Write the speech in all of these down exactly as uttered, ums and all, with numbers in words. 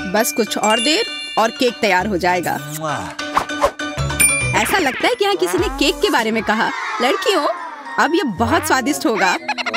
बस कुछ और देर और केक तैयार हो जाएगा। ऐसा लगता है कि यहाँ किसी ने केक के बारे में कहा। लड़कियों, अब ये बहुत स्वादिष्ट होगा।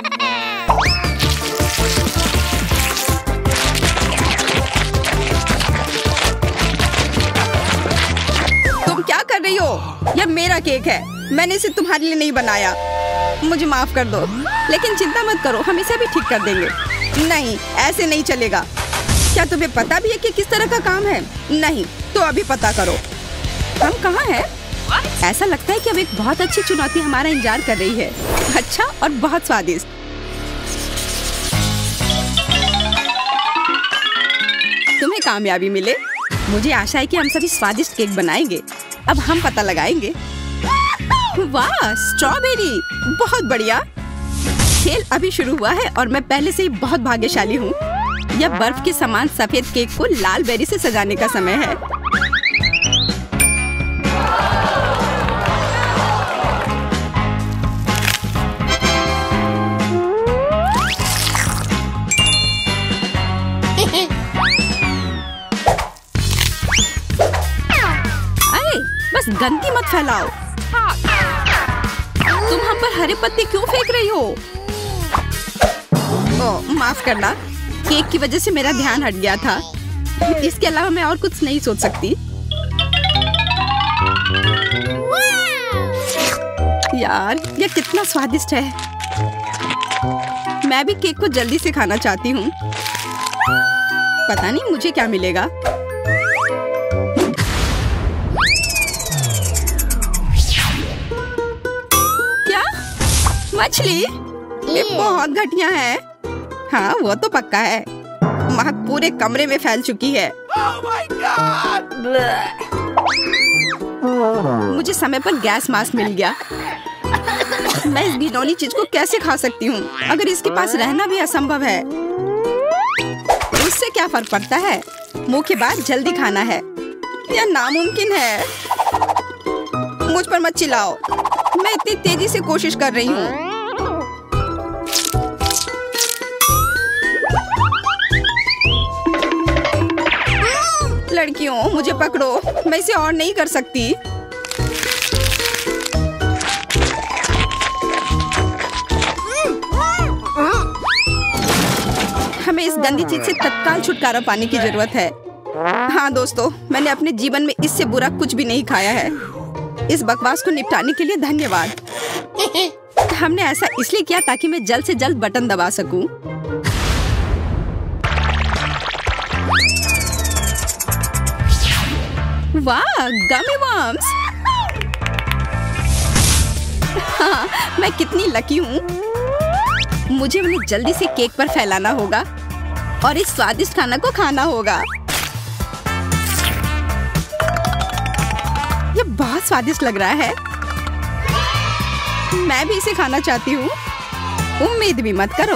तुम क्या कर रही हो? यह मेरा केक है, मैंने इसे तुम्हारे लिए नहीं बनाया। मुझे माफ कर दो, लेकिन चिंता मत करो, हम इसे भी ठीक कर देंगे। नहीं, ऐसे नहीं चलेगा। क्या तुम्हें पता भी है कि किस तरह का काम है? नहीं, तो अभी पता करो। हम कहाँ हैं? ऐसा लगता है कि अब एक बहुत अच्छी चुनौती हमारा इंतजार कर रही है। अच्छा और बहुत स्वादिष्ट। तुम्हें कामयाबी मिले। मुझे आशा है कि हम सभी स्वादिष्ट केक बनाएंगे। अब हम पता लगाएंगे। वाह, स्ट्रॉबेरी, बहुत बढ़िया। खेल अभी शुरू हुआ है और मैं पहले से ही बहुत भाग्यशाली हूँ। यह बर्फ के समान सफेद केक को लाल बेरी से सजाने का समय है। अरे, बस गंदगी मत फैलाओ। तुम हम पर हरे पत्ते क्यों फेंक रही हो? ओह, माफ करना, केक की वजह से मेरा ध्यान हट गया था। इसके अलावा मैं और कुछ नहीं सोच सकती। यार, यह कितना स्वादिष्ट है। मैं भी केक को जल्दी से खाना चाहती हूँ। पता नहीं मुझे क्या मिलेगा। क्या? मछली? ये बहुत घटिया है। हाँ, वो तो पक्का है। महक पूरे कमरे में फैल चुकी है। Oh my God! मुझे समय पर गैस मास्क मिल गया। मैं इस घिनौनी चीज को कैसे खा सकती हूँ? अगर इसके पास रहना भी असंभव है, उससे क्या फर्क पड़ता है? मुंह के बाद जल्दी खाना है। यह नामुमकिन है। मुझ पर मत चिल्लाओ। मैं इतनी तेजी से कोशिश कर रही हूँ। लड़कियों, मुझे पकड़ो, मैं इसे और नहीं कर सकती। हमें इस गंदी चीज से तत्काल छुटकारा पाने की जरूरत है। हाँ दोस्तों, मैंने अपने जीवन में इससे बुरा कुछ भी नहीं खाया है। इस बकवास को निपटाने के लिए धन्यवाद। हमने ऐसा इसलिए किया ताकि मैं जल्द से जल्द बटन दबा सकूं। वाह, गमी वर्म्स! हाँ, मैं कितनी लकी हूँ। मुझे उन्हें जल्दी से केक पर फैलाना होगा और इस स्वादिष्ट खाना को खाना होगा। ये बहुत स्वादिष्ट लग रहा है। मैं भी इसे खाना चाहती हूँ। उम्मीद भी मत करो।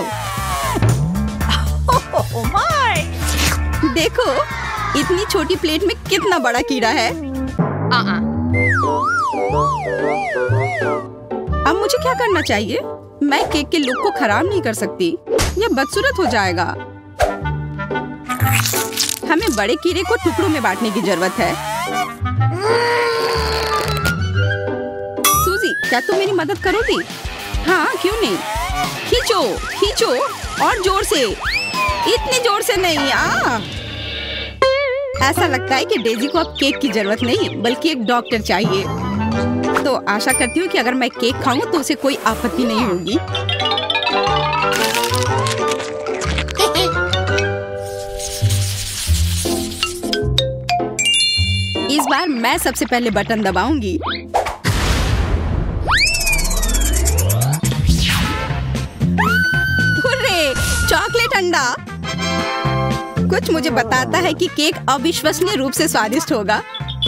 Oh my! देखो, इतनी छोटी प्लेट में कितना बड़ा कीड़ा है। Uh-uh. अब मुझे क्या करना चाहिए? मैं केक के लुक को खराब नहीं कर सकती। यह बदसूरत हो जाएगा। हमें बड़े कीड़े को टुकड़ों में बांटने की जरूरत है। सूजी, क्या तुम मेरी मदद करोगी? हाँ, क्यों नहीं। खींचो, खींचो और जोर से। इतनी जोर से नहीं। आ ऐसा लगता है कि डेजी को अब केक की जरूरत नहीं, बल्कि एक डॉक्टर चाहिए। तो आशा करती हूँ कि अगर मैं केक खाऊं तो उसे कोई आपत्ति नहीं होगी। इस बार मैं सबसे पहले बटन दबाऊंगी। हुर्रे, चॉकलेट अंडा! कुछ मुझे बताता है कि केक अविश्वसनीय रूप से स्वादिष्ट होगा।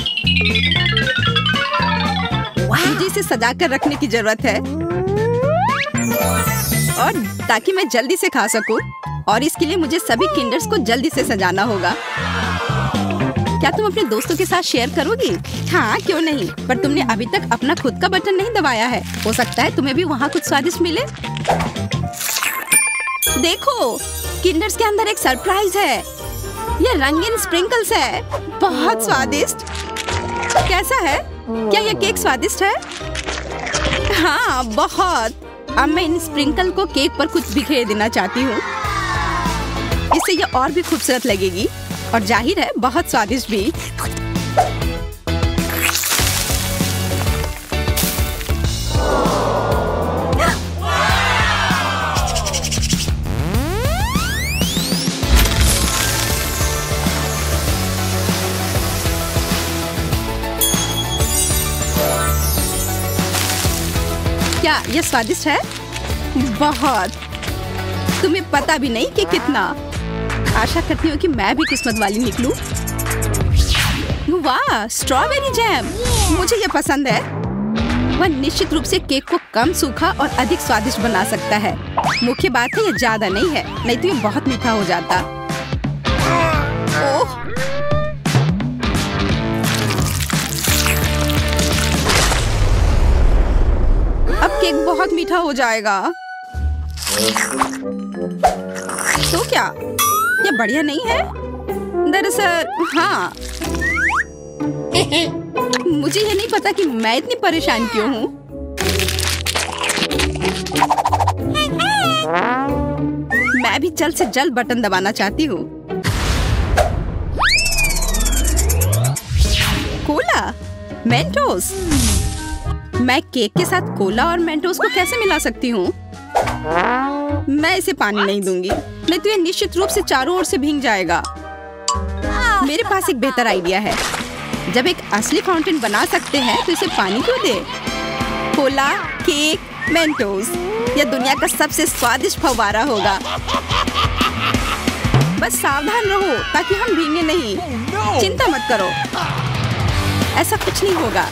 मुझे इसे सजा कर रखने की जरूरत है और ताकि मैं जल्दी से खा सकूं, और इसके लिए मुझे सभी किंडर्स को जल्दी से सजाना होगा। क्या तुम अपने दोस्तों के साथ शेयर करोगी? हाँ, क्यों नहीं, पर तुमने अभी तक अपना खुद का बटन नहीं दबाया है। हो सकता है तुम्हें भी वहाँ कुछ स्वादिष्ट मिले। देखो, किंडर्स के अंदर एक सरप्राइज है। ये रंगीन स्प्रिंकल्स है, बहुत स्वादिष्ट। कैसा है? क्या ये केक स्वादिष्ट है? हाँ, बहुत। अब मैं इन स्प्रिंकल को केक पर कुछ बिखेर देना चाहती हूँ। इससे ये और भी खूबसूरत लगेगी और जाहिर है बहुत स्वादिष्ट भी। क्या ये स्वादिष्ट है? बहुत। तुम्हें पता भी नहीं कि कितना। आशा करती हूँ कि मैं भी किस्मत वाली निकलूं। वाह, स्ट्रॉबेरी जैम, मुझे ये पसंद है। वह निश्चित रूप से केक को कम सूखा और अधिक स्वादिष्ट बना सकता है। मुख्य बात है ये ज्यादा नहीं है, नहीं तो ये बहुत मीठा हो जाता। ओह, अब केक बहुत मीठा हो जाएगा। तो क्या ये बढ़िया नहीं है? दरअसल हाँ, मुझे ये नहीं पता कि मैं इतनी परेशान क्यों हूँ। मैं भी जल्द से जल्द बटन दबाना चाहती हूँ। Cola, Mentos. मैं केक के साथ कोला और मेंटोस को कैसे मिला सकती हूँ? मैं इसे पानी नहीं दूंगी, नहीं तो ये निश्चित रूप से चारों ओर से भीग जाएगा। मेरे पास एक बेहतर आइडिया है। जब एक असली फाउंटेन बना सकते हैं तो इसे पानी क्यों दे? कोला, केक, मेंटोस, यह दुनिया का सबसे स्वादिष्ट फव्वारा होगा। बस सावधान रहो ताकि हम भीगे नहीं। चिंता मत करो, ऐसा कुछ नहीं होगा।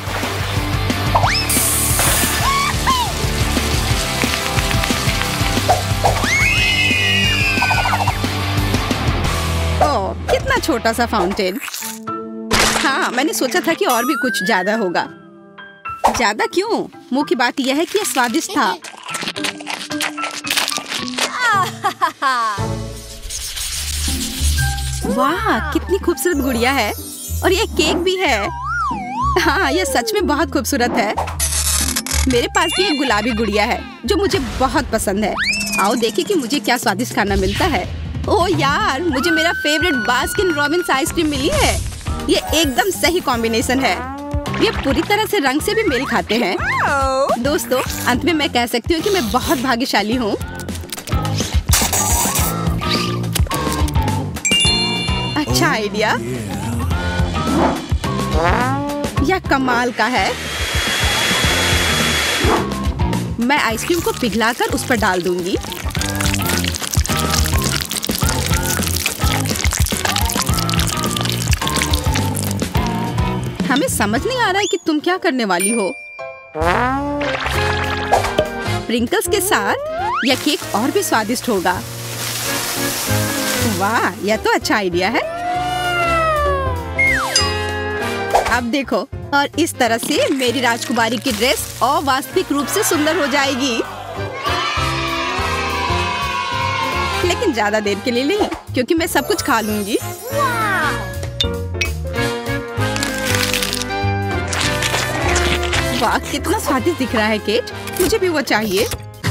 ओह, कितना छोटा सा फाउंटेन। हाँ, मैंने सोचा था कि और भी कुछ ज्यादा होगा। ज्यादा क्यों? मुख्य बात यह है कि यह स्वादिष्ट था। वाह, कितनी खूबसूरत गुड़िया है और यह केक भी है। हाँ, यह सच में बहुत खूबसूरत है। मेरे पास भी एक गुलाबी गुड़िया है जो मुझे बहुत पसंद है। आओ देखें कि मुझे क्या स्वादिष्ट खाना मिलता है। ओह यार, मुझे मेरा फेवरेट बास्किन रॉबिन्स आइसक्रीम मिली है। ये एकदम सही कॉम्बिनेशन है। ये पूरी तरह से रंग से भी मेल खाते हैं। दोस्तों, अंत में मैं कह सकती हूँ कि मैं बहुत भाग्यशाली हूँ। अच्छा आइडिया। यह कमाल का है। मैं आइसक्रीम को पिघलाकर उस पर डाल दूंगी। हमें समझ नहीं आ रहा है कि तुम क्या करने वाली हो। स्प्रिंकल्स के साथ यह केक और भी स्वादिष्ट होगा। वाह, यह तो अच्छा आइडिया है। अब देखो, और इस तरह से मेरी राजकुमारी की ड्रेस अवास्तविक रूप से सुंदर हो जाएगी। लेकिन ज्यादा देर के लिए नहीं, क्योंकि मैं सब कुछ खा लूंगी। वाह, कितना स्वादिष्ट दिख रहा है केक। मुझे भी वो चाहिए।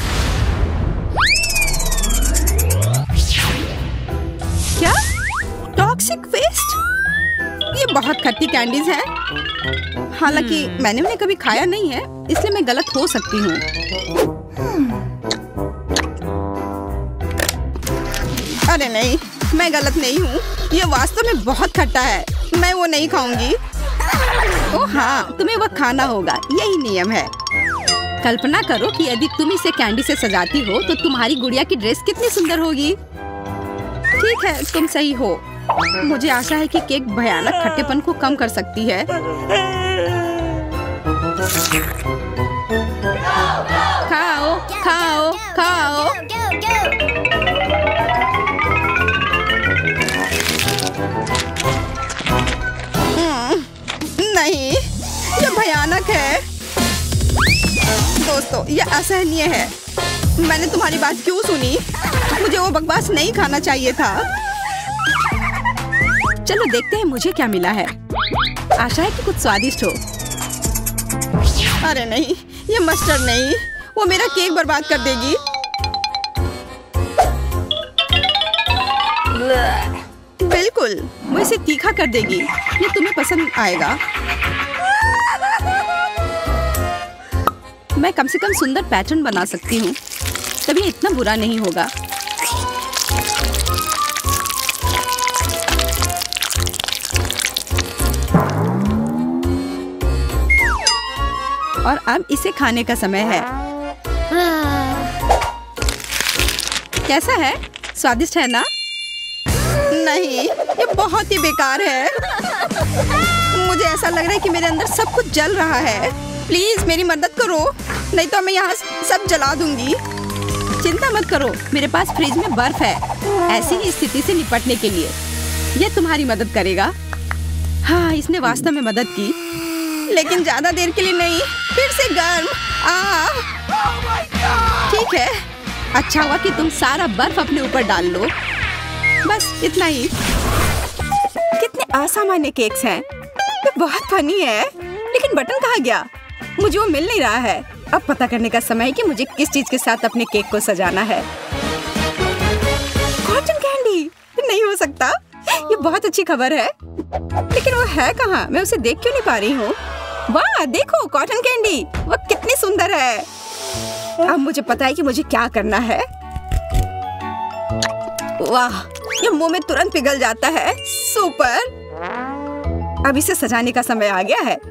क्या? Toxic waste? ये बहुत खट्टी कैंडीज है। हालांकि मैंने उन्हें कभी खाया नहीं है, इसलिए मैं गलत हो सकती हूँ। अरे नहीं, मैं गलत नहीं हूँ। ये वास्तव में बहुत खट्टा है। मैं वो नहीं खाऊंगी। ओह हाँ, तुम्हें वह खाना होगा, यही नियम है। कल्पना करो कि यदि तुम इसे कैंडी से सजाती हो तो तुम्हारी गुड़िया की ड्रेस कितनी सुंदर होगी। ठीक है, तुम सही हो। मुझे आशा है कि केक भयानक खट्टेपन को कम कर सकती है। खाओ, खाओ, खाओ। नहीं, ये भयानक है। दोस्तों, ये असहनीय है। मैंने तुम्हारी बात क्यों सुनी? मुझे वो बकवास नहीं खाना चाहिए था। चलो देखते हैं मुझे क्या मिला है। आशा है कि कुछ स्वादिष्ट हो। अरे नहीं, ये मस्टर्ड नहीं, वो मेरा केक बर्बाद कर देगी। बिल्कुल, वो इसे तीखा कर देगी। ये तुम्हें पसंद आएगा। मैं कम से कम सुंदर पैटर्न बना सकती हूँ, तभी इतना बुरा नहीं होगा। और अब इसे खाने का समय है। कैसा है? स्वादिष्ट है ना? नहीं, ये बहुत ही बेकार है। मुझे ऐसा लग रहा है कि मेरे अंदर सब कुछ जल रहा है। प्लीज मेरी मदद करो, नहीं तो मैं यहाँ सब जला दूंगी। चिंता मत करो, मेरे पास फ्रिज में बर्फ है। ऐसी ही स्थिति से निपटने के लिए यह तुम्हारी मदद करेगा। हाँ, इसने वास्तव में मदद की, लेकिन ज्यादा देर के लिए नहीं। फिर से गर्म। आ, ठीक है, अच्छा हुआ कि तुम सारा बर्फ अपने ऊपर डाल लो। बस इतना ही। कितने असामान्य केक्स हैं। ये बहुत फनी है, लेकिन बटन कहाँ गया? मुझे वो मिल नहीं रहा है। अब पता करने का समय है कि मुझे किस चीज के साथ अपने केक को सजाना है। कॉटन कैंडी नहीं हो सकता। ये बहुत अच्छी खबर है, लेकिन वो है कहाँ? मैं उसे देख क्यों नहीं पा रही हूँ? वाह, देखो कॉटन कैंडी, वो कितनी सुंदर है। अब मुझे पता है कि मुझे क्या करना है। वाह, ये मुंह में तुरंत पिघल जाता है। सुपर। अब इसे सजाने का समय आ गया है।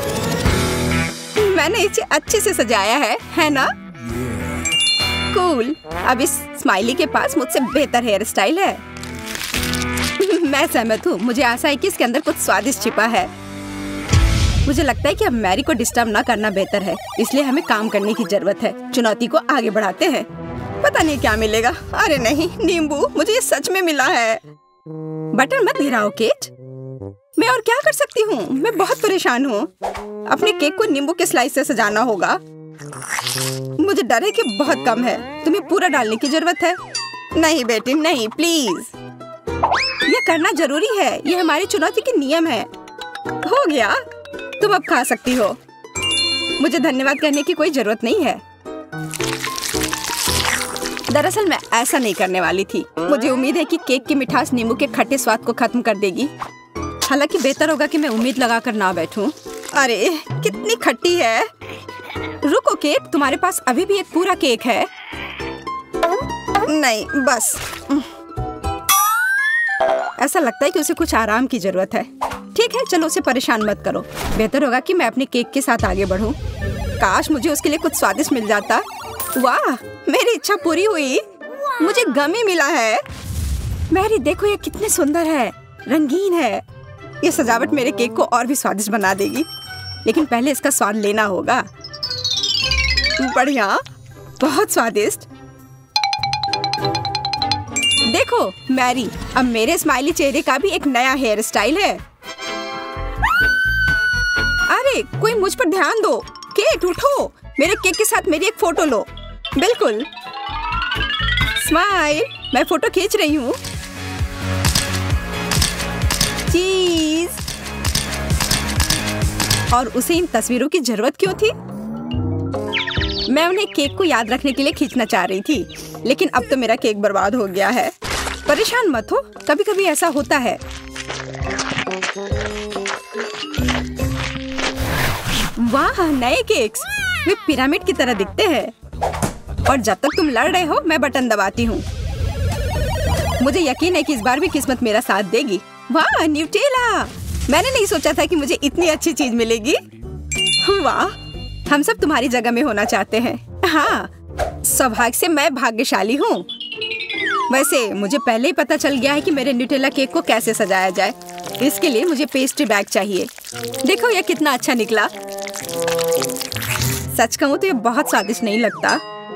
मैंने इसे अच्छे से सजाया है, है ना? कूल। अब इस स्माइली के पास मुझसे बेहतर हेयर स्टाइल है। मैं सहमत हूँ। मुझे आशा है कि इसके अंदर कुछ स्वादिष्ट छिपा है। मुझे लगता है कि अब मैरी को डिस्टर्ब ना करना बेहतर है, इसलिए हमें काम करने की जरूरत है। चुनौती को आगे बढ़ाते हैं। पता नहीं क्या मिलेगा। अरे नहीं, नींबू। मुझे ये सच में मिला है। बटर मत गिराओ केट। मैं और क्या कर सकती हूँ? मैं बहुत परेशान हूँ। अपने केक को नींबू के स्लाइस से सजाना होगा। मुझे डर है कि बहुत कम है। तुम्हें पूरा डालने की जरूरत है। नहीं बेटी, नहीं, प्लीज। ये करना जरूरी है। ये हमारी चुनौती के नियम है। हो गया, तुम अब खा सकती हो। मुझे धन्यवाद कहने की कोई जरूरत नहीं है। दरअसल मैं ऐसा नहीं करने वाली थी। मुझे उम्मीद है कि केक की मिठास नींबू के खट्टे स्वाद को खत्म कर देगी। हालांकि बेहतर होगा कि मैं उम्मीद लगाकर ना बैठूं। अरे कितनी खट्टी है। रुको केक, तुम्हारे पास अभी भी एक पूरा केक है। नहीं, बस। ऐसा लगता है कि उसे कुछ आराम की जरूरत है। ठीक है, चलो उसे परेशान मत करो। बेहतर होगा कि मैं अपने केक के साथ आगे बढ़ूं। काश मुझे उसके लिए कुछ स्वादिष्ट मिल जाता। वाह, मेरी इच्छा पूरी हुई। मुझे गमी मिला है। मैरी देखो, ये कितने सुंदर है, रंगीन है। ये सजावट मेरे केक को और भी स्वादिष्ट बना देगी, लेकिन पहले इसका स्वाद लेना होगा। बढ़िया, बहुत स्वादिष्ट। देखो मैरी, अब मेरे स्माइली चेहरे का भी एक नया हेयर स्टाइल है। अरे कोई मुझ पर ध्यान दो। केट उठो, मेरे केक के साथ मेरी एक फोटो लो। बिल्कुल। स्माइल, मैं फोटो खींच रही हूँ। चीज। और उसे इन तस्वीरों की जरूरत क्यों थी? मैं उन्हें केक को याद रखने के लिए खींचना चाह रही थी, लेकिन अब तो मेरा केक बर्बाद हो गया है। परेशान मत हो, कभी कभी ऐसा होता है। वाह, नए केक्स। वे पिरामिड की तरह दिखते हैं। और जब तक तुम लड़ रहे हो, मैं बटन दबाती हूँ। मुझे यकीन है कि इस बार भी किस्मत मेरा साथ देगी। वाह, न्यूटेला। मैंने नहीं सोचा था कि मुझे इतनी अच्छी चीज मिलेगी। वाह, हम सब तुम्हारी जगह में होना चाहते हैं। हाँ, सौभाग्य से मैं भाग्यशाली हूँ। वैसे मुझे पहले ही पता चल गया है कि मेरे न्यूटेला केक को कैसे सजाया जाए। इसके लिए मुझे पेस्ट्री बैग चाहिए। देखो यह कितना अच्छा निकला। सच कहूँ तो ये बहुत स्वादिष्ट नहीं लगता।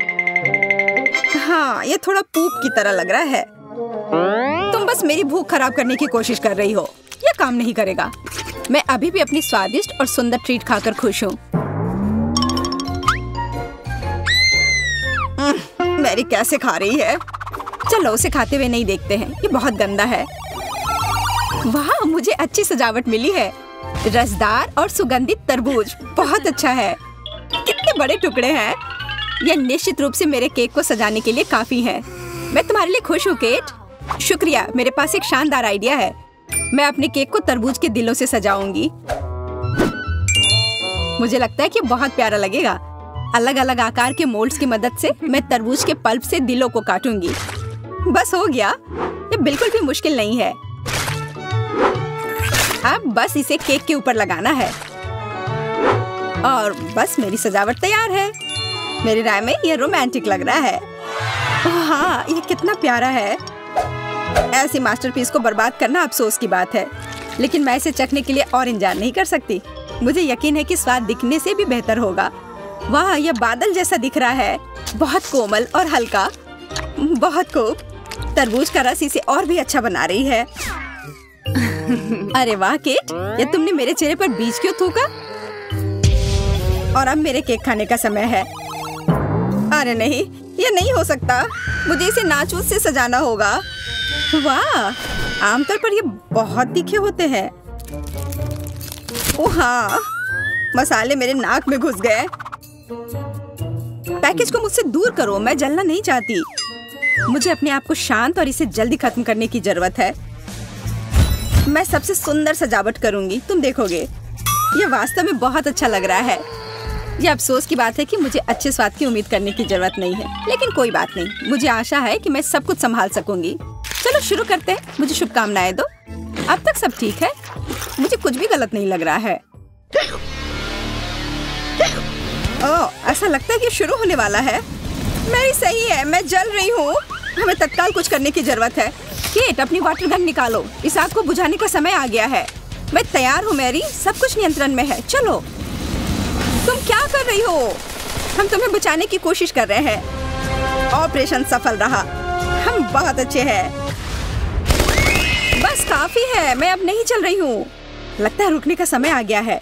हाँ, ये थोड़ा पूप की तरह लग रहा है। तुम बस मेरी भूख खराब करने की कोशिश कर रही हो। यह काम नहीं करेगा। मैं अभी भी अपनी स्वादिष्ट और सुंदर ट्रीट खाकर खुश हूँ। मैरी कैसे खा रही है? चलो उसे खाते हुए नहीं देखते हैं। ये बहुत गंदा है। वाह, मुझे अच्छी सजावट मिली है। रसदार और सुगंधित तरबूज बहुत अच्छा है। कितने बड़े टुकड़े हैं। यह निश्चित रूप से मेरे केक को सजाने के लिए काफी है। मैं तुम्हारे लिए खुश हूँ केट। शुक्रिया, मेरे पास एक शानदार आइडिया है। मैं अपने केक को तरबूज के दिलों से सजाऊंगी। मुझे लगता है कि बहुत प्यारा लगेगा। अलग अलग आकार के मोल्ड्स की मदद से मैं तरबूज के पल्प से दिलों को काटूंगी। बस हो गया। ये बिल्कुल भी मुश्किल नहीं है। अब बस इसे केक के ऊपर लगाना है और बस मेरी सजावट तैयार है। मेरी राय में यह रोमांटिक लग रहा है। हाँ, ये कितना प्यारा है। ऐसी मास्टरपीस को बर्बाद करना अफसोस की बात है, लेकिन मैं इसे चखने के लिए और इंतजार नहीं कर सकती। मुझे यकीन है कि स्वाद दिखने से भी बेहतर होगा। वाह, यह बादल जैसा दिख रहा है। बहुत कोमल और हल्का। बहुत खूब। तरबूज का रस इसे और भी अच्छा बना रही है। अरे वाह केट, ये तुमने मेरे चेहरे पर बीज क्यों थूका? और अब मेरे केक खाने का समय है। अरे नहीं, ये नहीं हो सकता। मुझे इसे नाचूस से सजाना होगा। वाह, आमतौर पर ये बहुत तीखे होते हैं। ओह हाँ, मसाले मेरे नाक में घुस गए। पैकेज को मुझसे दूर करो, मैं जलना नहीं चाहती। मुझे अपने आप को शांत और इसे जल्दी खत्म करने की जरूरत है। मैं सबसे सुंदर सजावट करूंगी, तुम देखोगे। ये वास्तव में बहुत अच्छा लग रहा है। ये अफसोस की बात है कि मुझे अच्छे स्वाद की उम्मीद करने की जरूरत नहीं है, लेकिन कोई बात नहीं। मुझे आशा है कि मैं सब कुछ संभाल सकूंगी। चलो शुरू करते हैं। मुझे शुभकामनाएं दो। अब तक सब ठीक है। मुझे कुछ भी गलत नहीं लग रहा है। ओह, ऐसा लगता है कि शुरू होने वाला है। मेरी सही है, मैं जल रही हूँ। हमें तत्काल कुछ करने की जरूरत है। केट, अपनी वाटर गन निकालो। इस आग को बुझाने का समय आ गया है। मैं तैयार हूँ मैरी, सब कुछ नियंत्रण में है। चलो। तुम क्या कर रही हो? हम तुम्हें बचाने की कोशिश कर रहे हैं। ऑपरेशन सफल रहा। हम बहुत अच्छे हैं। बस काफी है, मैं अब नहीं चल रही हूँ। लगता है रुकने का समय आ गया है।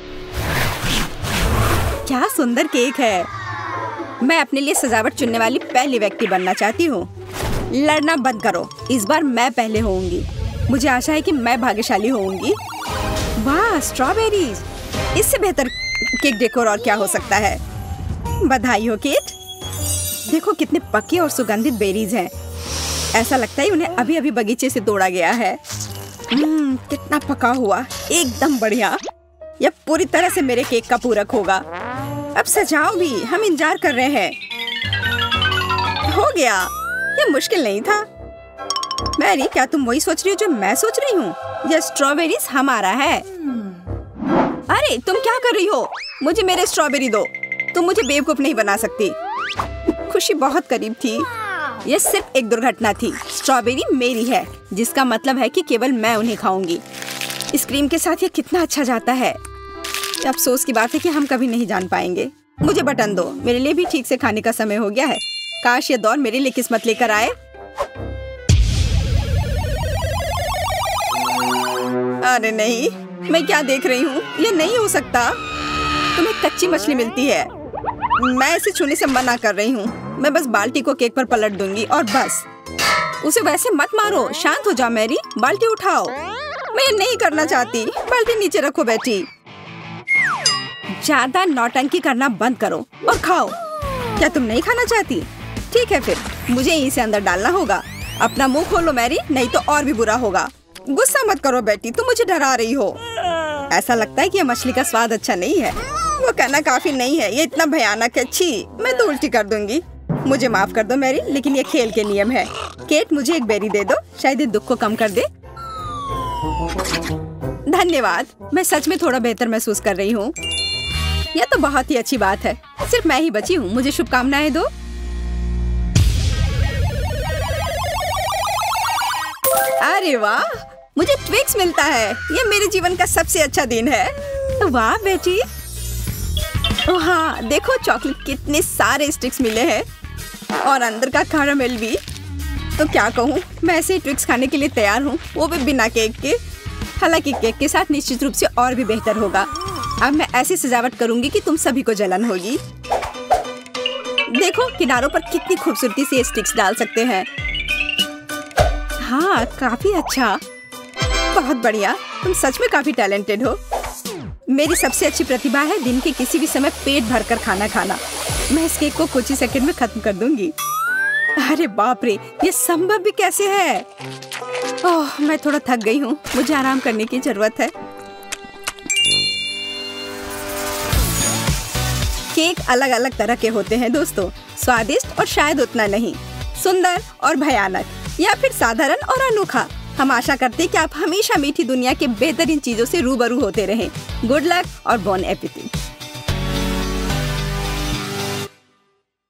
क्या सुंदर केक है। मैं अपने लिए सजावट चुनने वाली पहली व्यक्ति बनना चाहती हूँ। लड़ना बंद करो, इस बार मैं पहले होऊंगी। मुझे आशा है कि मैं भाग्यशाली होऊंगी। वाह, स्ट्रॉबेरीज। इससे बेहतर केक डेकोर और क्या हो सकता है। बधाई हो केट। देखो कितने पके और सुगंधित बेरीज हैं। ऐसा लगता है उन्हें अभी अभी बगीचे से तोड़ा गया है। हम्म, कितना पका हुआ, एकदम बढ़िया। यह पूरी तरह से मेरे केक का पूरक होगा। अब सजाओ भी, हम इंतजार कर रहे हैं। हो गया। यह मुश्किल नहीं था। मैरी, क्या तुम वही सोच रही हो जो मैं सोच रही हूँ? यह स्ट्रॉबेरीज हमारा है। अरे तुम क्या कर रही हो? मुझे मेरे स्ट्रॉबेरी दो। तुम मुझे बेवकूफ नहीं बना सकती। खुशी बहुत करीब थी। यह सिर्फ एक दुर्घटना थी। स्ट्रॉबेरी मेरी है, जिसका मतलब है कि केवल मैं उन्हें खाऊंगी। इस क्रीम के साथ ये कितना अच्छा जाता है। अफसोस की बात है कि हम कभी नहीं जान पाएंगे। मुझे बटन दो, मेरे लिए भी ठीक से खाने का समय हो गया है। काश ये दौर मेरे लिए किस्मत लेकर आए। अरे नहीं, मैं क्या देख रही हूँ? ये नहीं हो सकता। तुम्हें कच्ची मछली मिलती है। मैं इसे छूने से मना कर रही हूँ। मैं बस बाल्टी को केक पर पलट दूंगी और बस। उसे वैसे मत मारो, शांत हो जाओ मैरी। बाल्टी उठाओ। मैं ये नहीं करना चाहती। बाल्टी नीचे रखो बेटी। ज्यादा नौटंकी करना बंद करो और खाओ। क्या तुम नहीं खाना चाहती? ठीक है, फिर मुझे इसे अंदर डालना होगा। अपना मुंह खोलो मैरी, नहीं तो और भी बुरा होगा। गुस्सा मत करो बेटी, तुम मुझे डरा रही हो। ऐसा लगता है कि यह मछली का स्वाद अच्छा नहीं है। वो कहना काफी नहीं है, ये इतना भयानक है। छी, मैं तो उल्टी कर दूंगी। मुझे माफ कर दो मैरी, लेकिन ये खेल के नियम है। केट, मुझे एक बेरी दे दो, शायद ये दुख को कम कर दे। धन्यवाद। मैं सच में थोड़ा बेहतर महसूस कर रही हूँ। यह तो बहुत ही अच्छी बात है। सिर्फ मैं ही बची हूँ। मुझे शुभकामनाएं दो। अरे वाह, मुझे ट्विक्स मिलता है। यह मेरे जीवन का सबसे अच्छा दिन है। वाह बेटी। ओह हाँ, देखो चॉकलेट कितने सारे स्टिक्स मिले हैं और अंदर का कैरामेल भी। तो क्या कहूँ, मैं ऐसे ही ट्विक्स खाने के लिए तैयार हूँ, वो भी बिना केक के। हालांकि केक के साथ निश्चित रूप से और भी बेहतर होगा। अब मैं ऐसी सजावट करूंगी कि तुम सभी को जलन होगी। देखो किनारों पर कितनी खूबसूरती से स्टिक्स डाल सकते हैं। हाँ, काफी अच्छा। बहुत बढ़िया, तुम सच में काफी टैलेंटेड हो। मेरी सबसे अच्छी प्रतिभा है दिन के किसी भी समय पेट भरकर खाना खाना। मैं इस केक को कुछ ही सेकंड में खत्म कर दूंगी। अरे बाप रे, ये संभव भी कैसे है? ओह, मैं थोड़ा थक गई हूँ, मुझे आराम करने की जरूरत है। केक अलग अलग तरह के होते हैं दोस्तों, स्वादिष्ट और शायद उतना नहीं, सुंदर और भयानक, या फिर साधारण और अनोखा। हम आशा करते हैं कि आप हमेशा मीठी दुनिया के बेहतरीन चीजों से रूबरू होते रहें। गुड लक और बॉन एपेटिट।